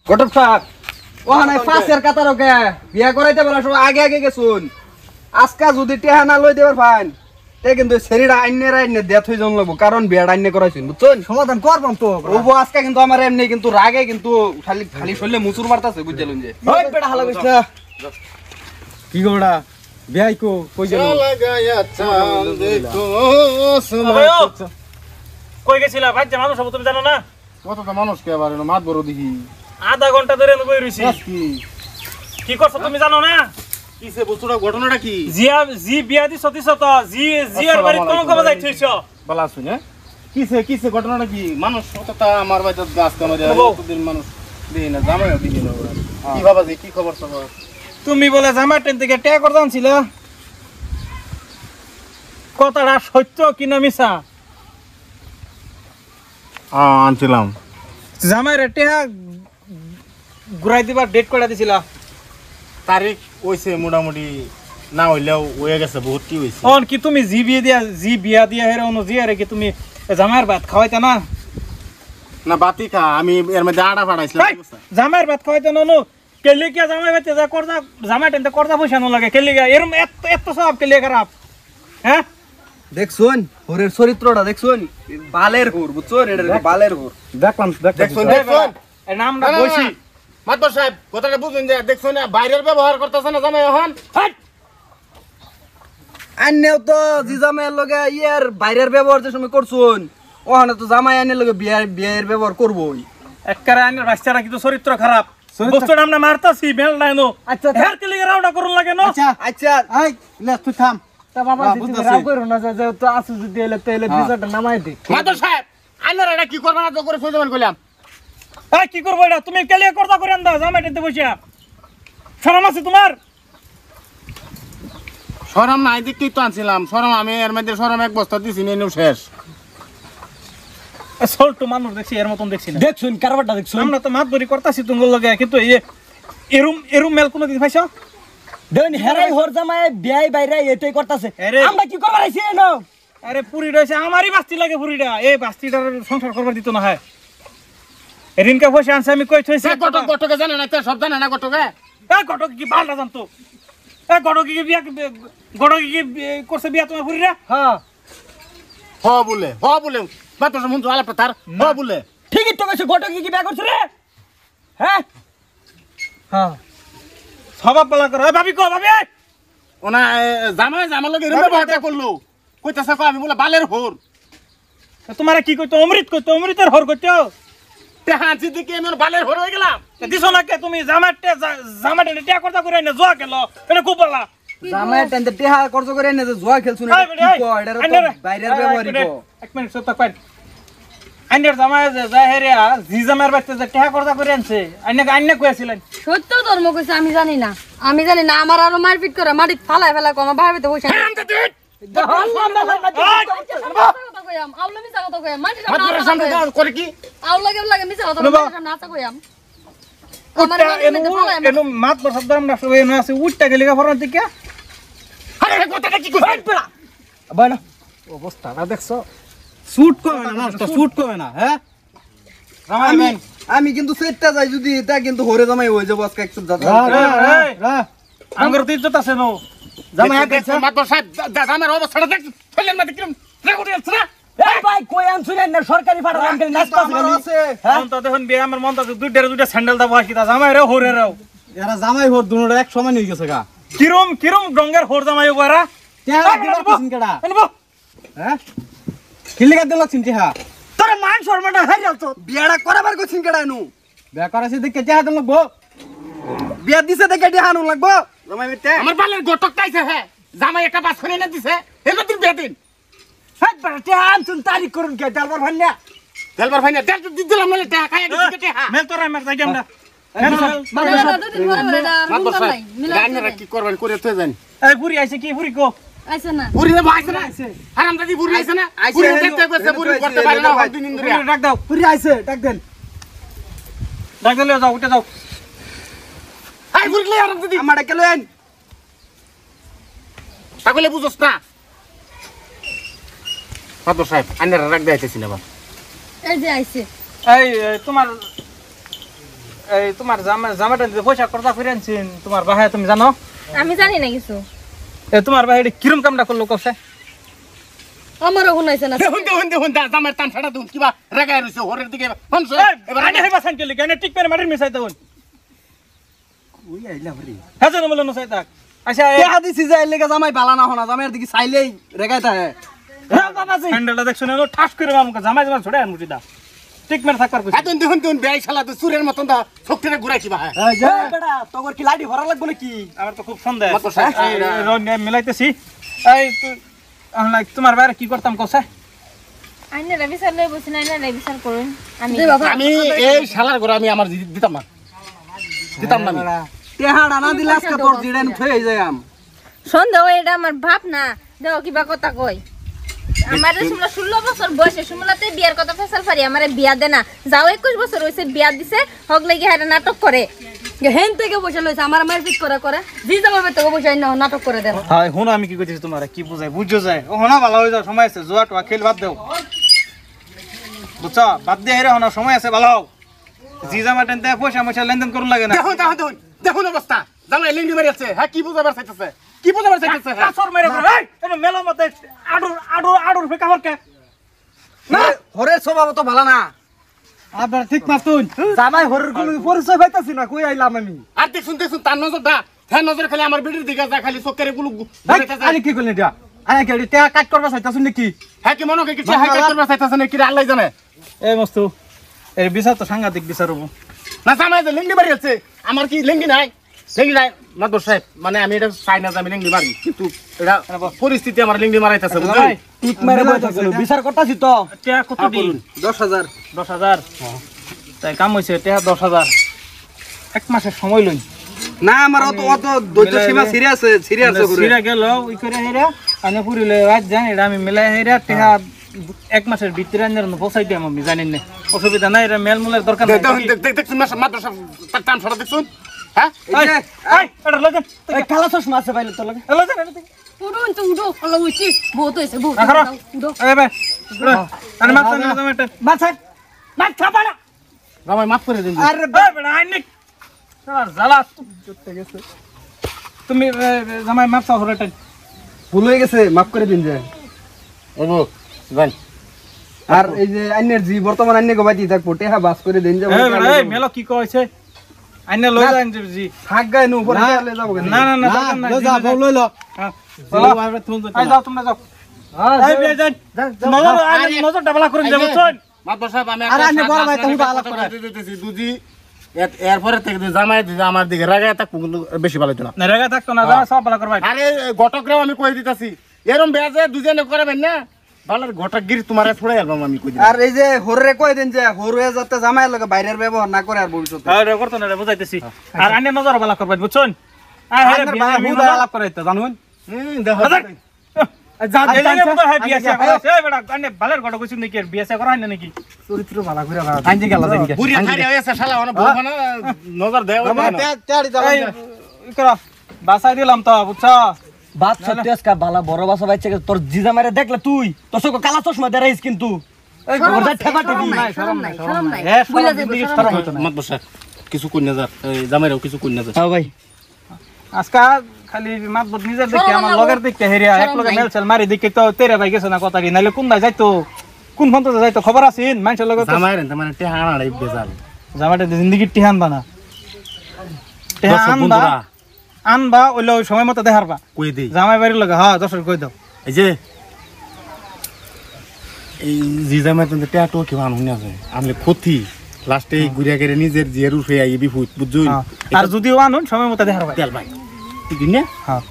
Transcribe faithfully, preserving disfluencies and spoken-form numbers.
ঘটক সাহেব ওখানে পাঁচের কাতার ওকে বিয়া করাইতে বলা সব আগে আগে গেছুন আজকা যদি টেহা না লই দেবার ফাইন তে কিন্তু শরীরটা আইনের আইনে দেথ হই জন লাগবো কারণ বিয়াটা আইনে করাইছুন বুঝছেন সমাধান করবাম তো ওবো আজকা কিন্তু আমার এমনি কিন্তু রাগে কিন্তু খালি খালি শরীরে মুচুর মারতাছে বুঝলেন যে ওই বেটা হালা কইছ না কি গোড়া বিয়াই কো কই গেল লাগায়া চাঁদ দেখো সোনা কই গেছিলা ভাই যে মানুষ সব তুমি জানো না কতটা মানুষ কে আবার মাত বড় দেখি আধা ঘন্টা ধরে বই রইছি কি কি করছ তুমি জানো না কিসে বস্তুটা ঘটনাটা কি জিয়া জি বিয়া দি সতিস তো জি জিয়ার বাড়ি কোন কবে যাইছিস বলা শুনে কিসে কিসে ঘটনাটা কি মানুষ কতটা আমার বাড়িতে গাছ কামে দেয় কতদিন মানুষ দেই না জামাইও দিই না কি বাবা জি কি খবর সব তুমি বলে জামাই ট্রেন থেকে ট্যাগ করতে আনছিল কথাটা সত্য কি না মিছা হ্যাঁ আনছিলাম জামাই রে ট্যাগ ঘুরাই দিবার ডেট করে দিছিল তারিখ হইছে মোটামুটি না হইলেও হয়ে গেছে বহুত কি হইছে অন কি তুমি জি বিয়া দিয়া জি বিয়া দিয়া হেরে অন জি আরে কি তুমি জামাইয়ের ভাত খাওয়াইতা না না বাতি খা আমি এর মধ্যে আড়া ফাড়াইছিলাম জামাইয়ের ভাত খাওয়াইতা না নো কেলি কে জামাই ভাতে যা করদা জামাই টেনতে করদা পয়সা ন লাগে কেলি কে এরম এত এত সব কেলি খারাপ হ্যাঁ দেখছুন হোরের চরিত্রটা দেখছুন বালের হোর বুঝছুন এটা বালের হোর দেখলাম দেখছুন দেখছুন এর নামটা বইছি মাতবর সাহেব কথাটা বুঝুন যে দেখছুন না বাইরের ব্যবহার করতেছ না জামাই এখন আন্নেও তো জি জামাইয়ের লগে ইয়ার বাইরের ব্যবহার যে সময় করছুন ওখানে তো জামাই আন্নের লগে বিয়ার বিয়ের ব্যবহার করবই একবারে আন্নের বাচ্চারা কিন্তু চরিত্র খারাপ বস্তুটা আমরা মারতাছি বেল নাই নো আচ্ছা হের কেলি রাউডা করুন লাগে নো আচ্ছা আচ্ছা এই লে তুই থাম তা বাবা তুমি রাও করো না যে তো আসু যদি এলে তেলে বিজাটা নামাই দে মাতবর সাহেব আন্নারা এটা কি করবা না তো করে সইজমান কইলাম এই কি করব এটা তুমি কেলি করদা করে আনদা জামাই টেনতে বসিয়া শরম আছে তোমার শরম নাই দেখতেই তো আনছিলাম শরম আমি এর মধ্যে শরম এক বস্তা দিছি নেনু শেষ সল্ট মানুষ দেখছি এর মতন দেখছি না দেখছুন কারবারটা দেখছুন আমরা তো মাত বরি করতাছি তুঙ্গল লগে কিন্তু এই এরুম এরুম মেল কোন দিন পাইছো দেন হেরাই হর জামাই বিয়াই বাইরে এটাই করতেছে আমরা কি করব আইছি না আরে পুরি রইছে আমারই বাস্তি লাগে পুরিটা এই বাস্তিটার সংসার করবার দিত না হয় এরিনকা পয়সা আনছে আমি কই থইছি গটক গটকে জানে না তো সব জানে না গটকে এই গটক কি বালটা জানতো এই গটক কি বিয়া গটক কি করছে বিয়া তোমার পুরিরা হ্যাঁ হ বলে হ বলে মাতবর সাহেব মুন্সু আলাপ তার হ বলে ঠিকই তো কইছে গটক কি বিয়া করছ রে হ্যাঁ হ্যাঁ সবাব বলা করো এই ভাবি কো ভাবি ওনা জামাই জামার লগে এরম ব্যবহারটা করলো কইতাছে কো আমি বলে বালের হোর তোমারে কি কইতো অমৃত কইতো অমৃতের হর কইতো তেহাজি দিকে আমি বালের হোর হয়ে গেলাম দিছো না কে তুমি জামাটে জামাটে টিয়া করতা করে না জোয়া কেলো এটা খুব বলা জামাই টেন্ডে টেহা খরচ করে এনে যে জয় খেলছুন এটা কি কো এটা তো বাইরের ব্যবহারই কো এক মিনিট সত্য কই আইনের জামাই যে যায় হেরিয়া জি জামাইর বাড়িতে যে টিয়া করতা করে আনছে আইনে আইনে কইছিলেন সত্য ধর্ম কইছে আমি জানি না আমি জানি না আমার আরো মারপিট করে মাটিত ফালায় ফেলা কো আমার ভাইতে বসে আউলা মিছা কথা কইয়াম মাটি মাতবরের সামনে করে কি আউলা কেমন লাগে মিছা কথা না আতা কইয়াম আমার এনু এনু মাত বসদ দাম না সব এনু আছে উঠটা গেলি ফরন থেকে আরে কথাটা কি কইছ বড়া বানা অবস্থাটা দেখছো শুট করে না নষ্ট শুট করে না হ্যাঁ আমি আমি কিন্তু সেটটা যাই যদি এটা কিন্তু হরে জামাই হয়ে যাব আজকে একটু দাদা আঙ্গুর তো ইজ্জত আছে নো জামাই দেখছ মাতবর সাহেব জামার অবস্থাটা দেখ ফেলেন না দেখলাম রেকর্ড আছে না এই ভাই কই আনছুন না সরকারি ফাড়া আনতে নাস্তা আছে হ্যাঁ তো দেখুন বিয়ে আমার মন তো দুইটা দুইটা স্যান্ডেল দাও আসি তা জামাই রে হরে রাও এরা জামাই হোর দুনোটা এক সমান হয়ে গেছে গা কিরম কিরম ডঙ্গের হর জামাই ওরা তেহা দিবার পছন্দ কেডা এনবো হ্যাঁ কিল্লিগা দিল চিন্তি হ্যাঁ তোর মান শর্মাটা হাই যাও তো বিয়াটা করাবার কইছিন কেডা নু বিয়া করাছে দেখে তেহা দিল লাগবো বিয়া দিছে দেখে তেহা নু লাগবো জামাই মিতে আমার বালের গটক তাইছে হ্যাঁ জামাই একটা বাস করে না দিছে এলো দিন বিয়া দিন হাই বাটা আনছুন তারিখ করুন কে দালবার ভান্না দেলবার ভাইনা দেল দি দিলাম না টাকা খাইয়া দিছে তেহা মেল তোরা মেল যাই আমরা মানে দুদিন পরে পরে এটা রুম নাই মিলা গান্নারা কি করবেন করে তুই জানি এই বুড়ি আইছে কি বুড়ি কো আইছে না বুড়ি না আইছে না হারাম দাদি বুড়ি আইছে না বুড়ি দেখতে কইছে বুড়ি করতে পারে না দিন দিন ধরে ডাক দাও পুরি আইছে ডাক দেন ডাক দিলে যাও উঠে যাও আই বুড়ি লে হারাম দাদি আমাডা কেলেন তাকলে বুঝছস না মাতবর সাহেব আন্নারা রাখ দেইতেছি না বা এই যে আইছে এই তোমার এই তোমার জামা জামাটা দিতে পয়সা খরচা করে আনছেন তোমার বাহায় তুমি জানো আমি জানি না কিছু এ তোমার বাহায় কিরম কামটা করলো কছে আমারও শুনাইছে না দেখুন দেখুন দেখুন জামাই টান ছাড়া দেখুন কিবা রেগায় রইছে হরের দিকে হনছ এবার আনি হইবা সাইন কেলি কেন টিক মেরে মাটির মিশাই দেবন ওই আইলা ভরি হ্যাঁ জানো বলো নসাই তাক আচ্ছা টেহা দিছি যে এর লেগে জামাই বালা না হনা জামাইয়ের দিকে চাইলেই রেগাই থাকে হ্যাঁ বাবাজি হ্যান্ডেলটা দেখছ না ঠাস করে আমাকে জামাই জামাই ছড়ে আন মুটিদা টিক মেরে থাকবার কইছি এখন দেখুন দেখুন বেয়াই শালা তো চুরের মতন দা শক্তিটা ঘুরাই কিবা হ্যাঁ এই যে বেটা তোর কি লাডি ভরা লাগবে নাকি আমার তো খুব সন্দেহ আমার তো শেষ। মিলাইতেছি এই তুই আমরা তোমার বাইরে কি করতাম কছে আইনারা বিচার লই বসে না আইনারা বিচার করুন আমি দে বাবা আমি এই শালার ঘরে আমি আমার দি- দিতাম না দিতাম না আমি। টেহা ডানা দিলে আজকে তোর জিডেন থই যায় আম সন্দেহ এটা আমার ভাব না দেখো কিবা কথা কই আমার সুমলা ষোলো বছর বয়সে সুমলাতে বিয়ার কথা ফেসাল পারি আমারে বিয়া দে না যাও একুশ বছর হইছে বিয়া দিছে হক লাগি হারে নাটক করে হেন থেকে বসে লইছে আমার মারপিট করে করে জি জামাই থেকে বসে আইনা নাটক করে দেন হ্যাঁ হুন আমি কি কইতেছি তোমার কি বুঝাই বুঝছো যায় ও হনা ভালো হয়ে যাও সময় আছে জুয়া টোয়া খেল বাদ দেও বুঝছো বাদ দিয়ে হেরে হনা সময় আছে ভালো জি জামা টেনতে পয়সা ময়সা লেনদেন করুন লাগে না দেখুন দেখুন দেখুন দেখুন অবস্থা জামাই লিঙ্গি মারি আছে হ্যাঁ কি বুঝাবার চাইতেছে কি বুঝাবার চাইতেছে হ্যাঁ কাসর মেরে করে এই এটা মেলো মতে আডুর আডুর আডুর ফেকা হরকে না হরের স্বভাব তো ভালো না আপনার ঠিক মাতুন জামাই হরের কোনো পরিচয় পাইতাছি না কই আইলাম আমি আর দেখুন দেখুন তার নজরটা হ্যাঁ নজর খালি আমার বিটির দিকে যা খালি চোখের গুলো আরে কি করলেন এটা আরে কি এটা কাট করবা চাইতাছুন নাকি হ্যাঁ কি মনে হয় কিছু হ্যাঁ করবার চাইতেছে নাকি আল্লাহ জানে এই মস্তু এই বিচার তো সাংঘাতিক বিচার হবো না জামাই যে লিঙ্গি মারি আছে আমার কি লিঙ্গি নাই লিঙ্গি নাই মাদর সাহেব মানে আমি এটা চাই না যে আমি লিঙ্গি মারি কিন্তু এটা পরিস্থিতি আমার লিঙ্গি মারাইতেছে বুঝলেন ঠিক মেরে বইতাছিল বিচার করতাছি তো টেয়া কত দিন দশ হাজার দশ হাজার তাই কাম হয়েছে টেয়া দশ হাজার এক মাসের সময় লই না আমার অত অত ধৈর্য সীমা সিরিয়াস সিরিয়াস করে সিরা গেল ওই করে হেরা আমি পুরিলে রাত জান এটা আমি মিলাই হেরা টেহা এক মাসের ভিতরে আনার পৌঁছাই দিই আমি জানেন না অসুবিধা নাই এটা মেলমূলের দরকার নাই দেখুন মাদর সাহেব তার টান ছড়া দেখুন হ্যাঁ এই, এই, এটা লজেন এই কালা চশমা আছে পাইলে তোর লাগে লজেন এটা থেকে। উঠো তো উঠো আল্লাহ উঠছি বহুত হইছে বহুত রাখো, উঠো এই বে আরে মাছ নিয়ে যাও এটা মাছ মাছ খাবা না জামাই মাফ করে দিন আরে এই বেটা আইনিক আর জ্বালা করতে গেছে তুমি এ, এ, জামাই মাছ চাও হরেটা ভুল হয়ে গেছে মাফ করে দিন যে ওগো ভাই আর এই যে আইনের জি বর্তমান আইনে গোবাইতি থাকবো টেহা বাস করে দিন যে এই বেটা এই মেলো কি কইছে আইনে লই যান জি থাক গায় নো উপরে লে যাবো কেন না না না দরকার নাই লই যা বউ লই ল হ্যাঁ চলো এই যাও তোমরা যাও এই বে যান নজর আইনে নজর ডাবলা করে দেব চল মাদর সাহেব আমি আরে আন্নে বড় ভাই তুমি আলাপ করে দিতেছি দুজি এরপরে থেকে যদি জামাই দিদি আমার দিকে রাগায় তা কিন্তু বেশি ভালো হতো না না রেগা থাকতো না যা সব বালা করবাই আরে ঘটকরাও আমি কই দিতাছি এরম বেজে দুজনে করাবেন না ভালো ঘটকগিরি তোমারে ছড়াই আলবাম আমি কই দিই আর এই যে হরে কই দিন যে হরে যাতে জামাই লগে বাইরের ব্যবহার না করে আর ভবিষ্যতে আরে করতো না রে বুঝাইতেছি আর আইনে নজর বালা করবাই বুঝছন আই হেরে আন্নের বিয়া ভাই আমি হুদা আলাপ করাইতে জানুন হুম দেখো যা এই লাগে মতো হয় বিয়া সে করাছে এই বেটা আইনে বালের গড় কইছিস নাকি আর বিয়া সে করা হয় না নাকি চরিত্র ভালো করে আইনজি গেল জানি বুড়ি খাইরে হইছে শালা ওনা বলবা না নজর দেও এই ই করা বাসাই দিলাম তো বুঝছো বাদ সত্যি আজকে বালা বড় বাসা বাইছে তোর জিজা মারে দেখলে তুই তোর সঙ্গে কালা চশমা দেরাইস কিন্তু এই শরম গোদা আছে, ঠেবা শরম ঠেবি নাই, শরম নাই, শরম নাই। এ বুইলা সব যাইবো, দিকে শরম শরম নাই। হইতো না মত বসা কিছু কই না যা এই জামাইরাও কিছু কই না যা হ্যাঁ ভাই আজকা খালি মাত বদ নিজের দেখে শরম আমার নাই, লগের দেখে হেরিয়া এক শরম লগে নাই। মেল চেল মারি দেখে তো তেরে ভাই গেছে না কথা কি নাইলে কোন দাই যাইতো কোন ফোন তো যাইতো খবর আছিন মানুষের লগে তো জামাইরে মানে তে হানাড়াই বেজাল জামাটা জিন্দগি টিহান বানা টিহান দর্শক আনবা বন্ধুরা আনবা ওইলে ওই সময় মতো দেখারবা কই দেই জামাই বাড়ির লগে হ্যাঁ দর্শক কই দাও এই যে এই জি জামাই তো টেটো কি মান হুনি আছে আমলে ক্ষতি লাস্টে গুড়িয়া করে নিজের জিয়ার উঠে আই বিপুত বুঝুন আর যদিও আনুন সময় মতো দেখারবা তেল ভাই ঠিক না হ্যাঁ